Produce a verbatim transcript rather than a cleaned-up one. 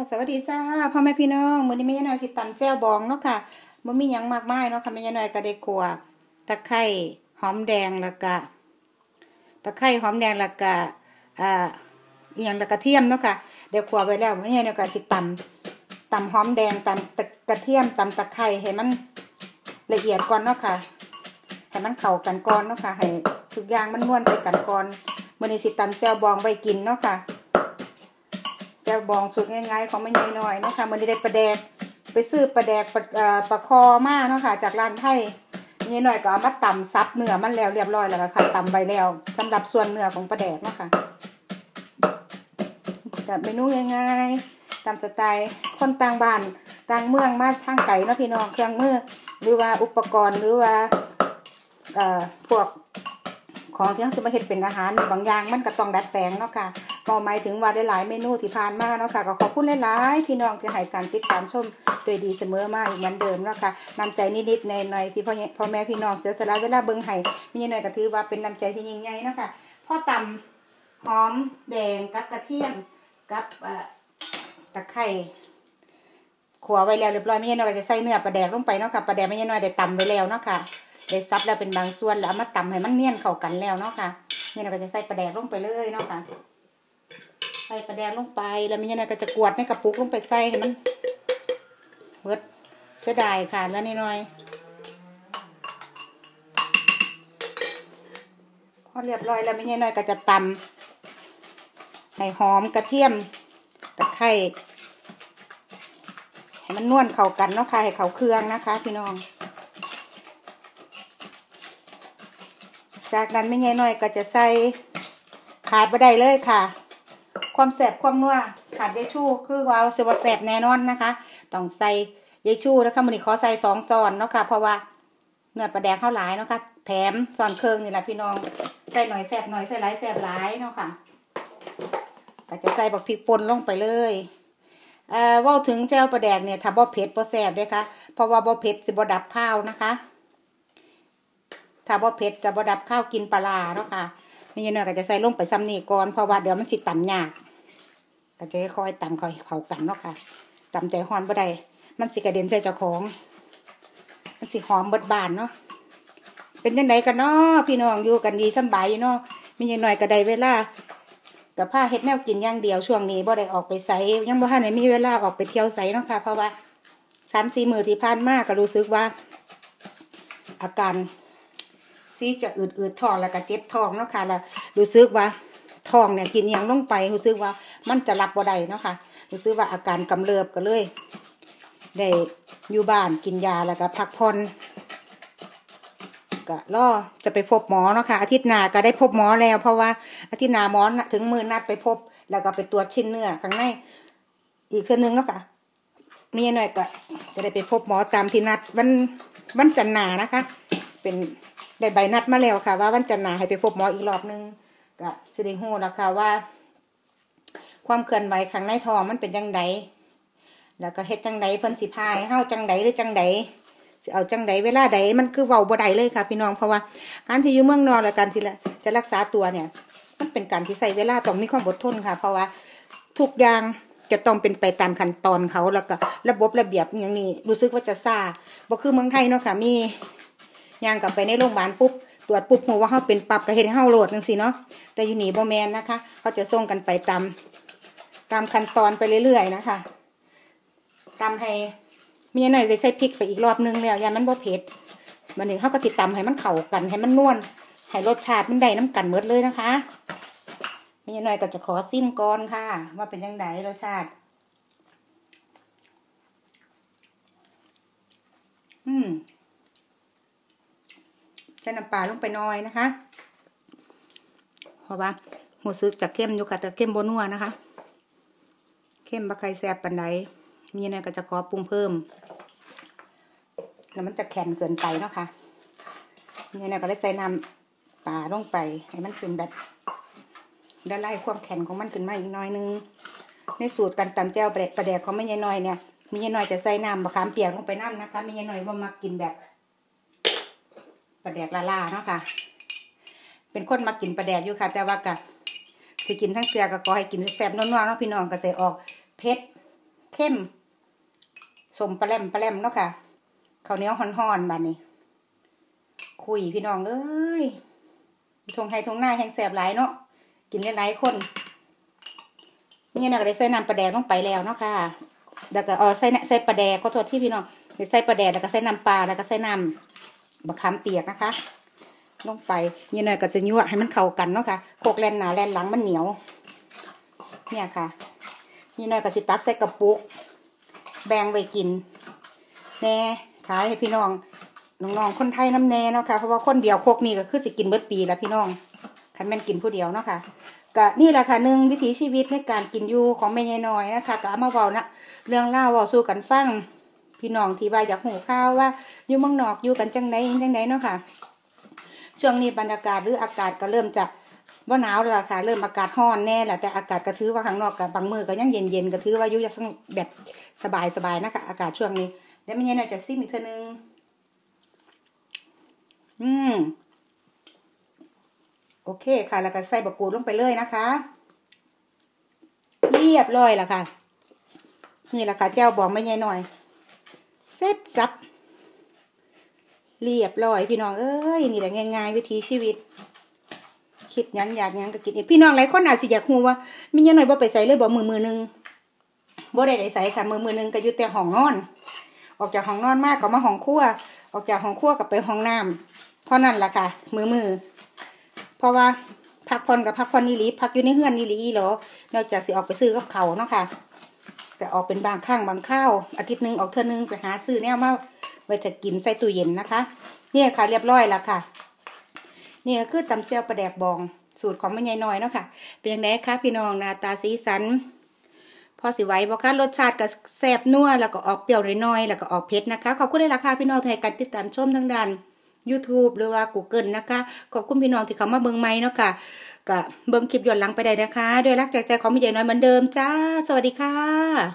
สวัสดีจ้าพ่อแม่พี่น้องมื้อนี้แม่ยายน้อยสิตำแจ่วบองเนาะค่ะบ่มีหยังมากมายเนาะค่ะแม่ยายน้อยก็ได้ขั่วตะไคร้หอมแดงแล้วก็ตะไคร้หอมแดงแล้วก็อ่าอีหยังแล้วกระเทียมเนาะค่ะเดี๋ยวขั่วไว้แล้วแม่ยายน้อยก็สิตำตำหอมแดงตำตะกระเทียมตำตะไคร้ให้มันละเอียดก่อนเนาะค่ะให้มันเข้ากันก่อนเนาะค่ะให้ทุกอย่างมันม่วนไปกันก่อนมื้อนี้สิตำแจ่วบองไว้กินเนาะค่ะแจ่วบองสูตรง่ายๆของแม่ยายน้อยเนาะค่ะมื้อนี้ได้ปลาแดกไปซื้อปลาแดกปลาเอ่อปลาคอมาเนาะค่ะจากร้านไทยแม่ยายน้อยก็เอามาตำซับเนื้อมันแล้วเรียบร้อยแล้วค่ะตำไว้แล้วสำหรับส่วนเนื้อของปลาแดกเนาะค่ะกับเมนูง่ายๆตามสไตล์คนต่างบ้านต่างเมืองมาทางไกลเนาะพี่น้องเครื่องมือหรือว่าอุปกรณ์หรือว่าเอ่อพวกของที่เขาจะมาเฮ็ดเป็นอาหารบางอย่างมันก็ต้องดัดแปลงเนาะค่ะก็หมายถึงว่าได้หลายเมนูที่ผ่านมาเนาะค่ะก็ขอบคุณหลายๆพี่น้องที่ให้การติดตามชมโดยดีเสมอมาอีกเหมือนเดิมเนาะค่ะน้ำใจนิดๆหน่อยๆที่พ่อพ่อแม่พี่น้องเสียสละเวลาเบิ่งให้มีหน่อยก็ถือว่าเป็นน้ำใจที่ยิ่งใหญ่เนาะค่ะพอตำหอมแดงกับกระเทียมกับตะไคร้ขั่วไว้แล้วเรียบร้อยแม่ยายน้อยก็จะใส่เนื้อปลาแดกลงไปเนาะค่ะปลาแดกแม่ยายน้อยได้ตำไว้แล้วเนาะค่ะได้ซับแล้วเป็นบางส่วนแล้วเอามาตำให้มันเนียนเข้ากันแล้วเนาะค่ะแม่ยายน้อยก็จะใส่ปลาแดกลงไปเลยเนาะค่ะใส่ปลาแดกลงไปแล้วแม่ยายน้อยก็จะกวดในกระปุกลงไปใส่ให้มันเบิดเสียดายค่ะแล้วนิดหน่อยพอเรียบร้อยแล้วแม่ยายน้อยก็จะตำให้หอมกระเทียมตะไคร้ให้มันนวลเข้ากันเนาะค่ะให้เข้าเครื่องนะคะพี่น้องจากนั้นแม่ยายน้อยก็จะใส่ขาดบ่ได้เลยค่ะความแซ่บความนัวขาดยายชูคือว่าสิบ่แซ่บแน่นอนนะคะต้องใส่ยายชูนะคะมื้อนี้ขอใส่สองช้อนเนาะค่ะเพราะว่าเนื้อปลาแดกเฮาหลายเนาะค่ะแถมช้อนครึ่งนี่แหละพี่น้องใส่หน่อยแซ่บหน่อยใส่หลายแซ่บหลายเนาะค่ะก็จะใส่บักพริกป่นลงไปเลยเอ่อเว้าถึงแจ่วปลาแดกเนี่ยถ้าบ่เผ็ดบ่แซ่บเด้อค่ะเพราะว่าบ่เผ็ดสิบ่ดับข้าวนะคะถ้าบ่เผ็ดจะบ่ดับข้าวกินปลาร้าเนาะค่ะแม่ยายน้อยก็จะใส่ลงไปซ้ำนี่ก่อนเพราะว่าเดี๋ยวมันสิตำยากก็จะค่อยตำค่อยเผากันเนาะค่ะตำใจฮ้อนบ่ได้มันสิกระเด็นใส่เจ้าของมันสิหอมเบิดบานเนาะเป็นจังไดกันเนาะพี่น้องอยู่กันดีสบายอยู่เนาะแม่ยายน้อยก็ได้เวลากับผ้าเฮ็ดแนวกินอย่างเดียวช่วงนี้บ่ได้ออกไปไสยังบ่ทันได้มีเวลาออกไปเที่ยวไสเนาะค่ะเพราะว่า สามสี่ มื้อที่ผ่านมาก็รู้สึกว่าอาการซีจะอืดๆท้องแล้วก็เจ็บท้องเนาะค่ะแล้วรู้สึกว่าท้องเนี่ยกินหยังลงไปรู้สึกว่ามันจะรับบ่ได้เนาะค่ะรู้สึกว่าอาการกำเริบก็เลยได้อยู่บ้านกินยาแล้วก็พักผ่อนก็รอจะไปพบหมอเนาะค่ะอาทิตย์หน้าก็ได้พบหมอแล้วเพราะว่าอาทิตย์หน้าหมอถึงมื้อนัดไปพบแล้วก็ไปตรวจชิ้นเนื้อข้างในอีกเทื่อนึงเนาะค่ะมีหน่อยก็จะได้ไปพบหมอตามที่นัดวันวันจันทร์หน้านะคะเป็นได้ใบนัดมาแล้วค่ะว่าวันจันทร์หน้าให้ไปพบหมออีกรอบนึงก็สิได้ฮู้แล้วค่ะว่าความเคลื่อนไหวข้างในท้องมันเป็นจังไดแล้วก็เฮ็ดจังไดเพิ่นสิพาให้เฮาจังไดหรือจังไดสิเอาจังไดเวลาใดมันคือเว้าบ่ได้เลยค่ะพี่น้องเพราะว่าการที่อยู่เมืองนอกและการที่จะรักษาตัวเนี่ยมันเป็นการที่ใช้เวลาต้องมีความอดทนค่ะเพราะว่าทุกอย่างจะต้องเป็นไปตามขั้นตอนเขาแล้วก็ระบบระเบียบอย่างนี้รู้สึกว่าจะซ่าบ่คือเมืองไทยเนาะค่ะมีย่างกลับไปในโรงพยาบาลปุ๊บตรวจปุ๊บฮู้ว่าเฮาเป็นปั๊บก็เฮ็ดให้เฮาโหลดจังซี่เนาะแต่อยู่นี่บ่แม่นนะคะเขาจะส่งกันไปตามตามขั้นตอนไปเรื่อยๆนะคะตำให้มีหน่อยใส่พริกไปอีกรอบนึงแล้วยามันบ่เผ็ดบัดนี้เฮาก็สิตำให้มันเข้ากันให้มันนวลให้รสชาติมันได้น้ำกันหมดเลยนะคะมีหน่อยก็จะขอซิมก่อนค่ะว่าเป็นจังไดรสชาติอืมใส่น้ำปลาลงไปหน่อยนะคะเพราะว่ารู้สึกจะเข้มอยู่ค่ะแต่เข้มบ่นัวนะคะเข้มบ่ใครแซ่บปานใดมีหน่อยก็จะขอปรุงเพิ่มแล้วมันจะแข็งเกินไปเนาะค่ะมีหน่อยก็เลยใส่น้ำปลาลงไปให้มันเป็นแบบได้ไล่ความแข็งของมันขึ้นมาอีกหน่อยนึงในสูตรการตำแจ่วปลาแดกปลาแดกของแม่ยายน้อยเนี่ยแม่ยายน้อยจะใส่น้ำมะขามเปียกลงไปน้ำนะคะแม่ยายน้อยว่ามากินแบบปลาแดกละลาเนาะค่ะเป็นคนมากินปลาแดกอยู่ค่ะแต่ว่าก็สิกินทั้งเสือก็ขอให้กินแซ่บๆนัวๆเนาะพี่น้องก็ใส่ออกเผ็ดเข้มสมปลาแหลมปลาแหลมเนาะค่ะข้าวเหนียวห่อนๆบาดนี้คุยพี่น้องเอ้ยทงไทยทงหน้าแห้งแสบหลายเนาะกินหลายๆคนนี่นะก็ได้ใส่น้ำปลาแดกลงไปแล้วเนาะค่ะแล้วก็เออใส่ใส่ปลาแดกขอโทษที่พี่น้องได้ใส่ปลาแดกแล้วก็ใส่น้ำปลาแล้วก็ใส่น้ำบะขามเปียกนะคะลงไปนี่หน่อยก็จะยั่วให้มันเข้ากันเนาะค่ะโคกแลนหนาแลนหลังมันเหนียวเนี่ยค่ะนี่หน่อยก็สิตักใส่กระปุกแบ่งไว้กินแน่ขายให้พี่น้องน้องๆคนไทยน้ำแน่เนาะค่ะเพราะว่าคนเดียวโคกนี่ก็คือสิกินเบิดปีแล้วพี่น้องคันแม่นกินผู้เดียวเนาะค่ะก็นี่แหละค่ะหนึ่งวิถีชีวิตในการกินอยู่ของแม่ยายน้อยนะคะก็เอามาเว้านะเรื่องเล่าเว้าสู่กันฟังพี่น้องที่ว่าอยากหูข่าวว่าอยู่เมืองนอกอยู่กันจังไดจังไดเนาะค่ะช่วงนี้บรรยากาศหรืออากาศก็เริ่มจะว่าหนาวแล้วค่ะเริ่มอากาศร้อนแน่แหละแต่อากาศก็ถือว่าข้างนอกกับบางมื้อก็ยังเย็นๆก็ถือว่าอยู่อย่างแบบสบายๆนะคะอากาศช่วงนี้แล้วแม่ยายน้อยจะซิมอีกเทื่อนึงอืมโอเคค่ะแล้วก็ใส่บะกรูดลงไปเลยนะคะเรียบร้อยแล้วค่ะนี่แหละค่ะเจ้าบอกไม่ใหญ่หน่อยเสร็จสับเรียบร้อยพี่น้องเอ้ยนี่แหละง่ายๆวิถีชีวิตคิดยังอยากยังก็กินพี่น้องหลายคนอาจสิอยากรู้ว่าไม่ใหญ่หน่อยบ่ไปใส่เลยบ่มือมือนึงบ่ได้ไปใส่ค่ะมือมือนึงก็อยู่แต่ห้องนอนออกจากห้องนอนมากก็มาห้องครัวออกจากห้องครัวก็ไปห้องน้ำเพราะนั่นล่ะค่ะมือมือเพราะว่าพักผ่อนกับพักผ่อนนี่หลีพักอยู่ในเฮือนนี่หลีเหรอนอกจากสิออกไปซื้อกับเขาเนาะค่ะแต่ออกเป็นบางครั้งบางข้าวอาทิตย์นึงออกเทื่อนึงไปหาซื้อแนวมาไว้จะกินใส่ตู้เย็นนะคะเนี่ยค่ะเรียบร้อยแล้วค่ะนี่ก็คือตำเจียวปลาแดกบองสูตรของแม่ยายน้อยเนาะค่ะเป็นยังไงคะพี่น้องหน้าตาสีสันพอสิไหวบ่คะรสชาติก็แซ่บนัวแล้วก็ออกเปรี้ยวน้อยๆแล้วก็ออกเผ็ดนะคะขอบคุณเลยราคาพี่น้องที่ให้การติดตามชมทั้งด้าน YouTube หรือว่า Google นะคะขอบคุณพี่น้องที่เข้ามาเบิ่งใหม่เนาะค่ะก็เบิ่งคลิปย้อนหลังไปได้นะคะด้วยรักจากใจของแม่ยายน้อยเหมือนเดิมจ้าสวัสดีค่ะ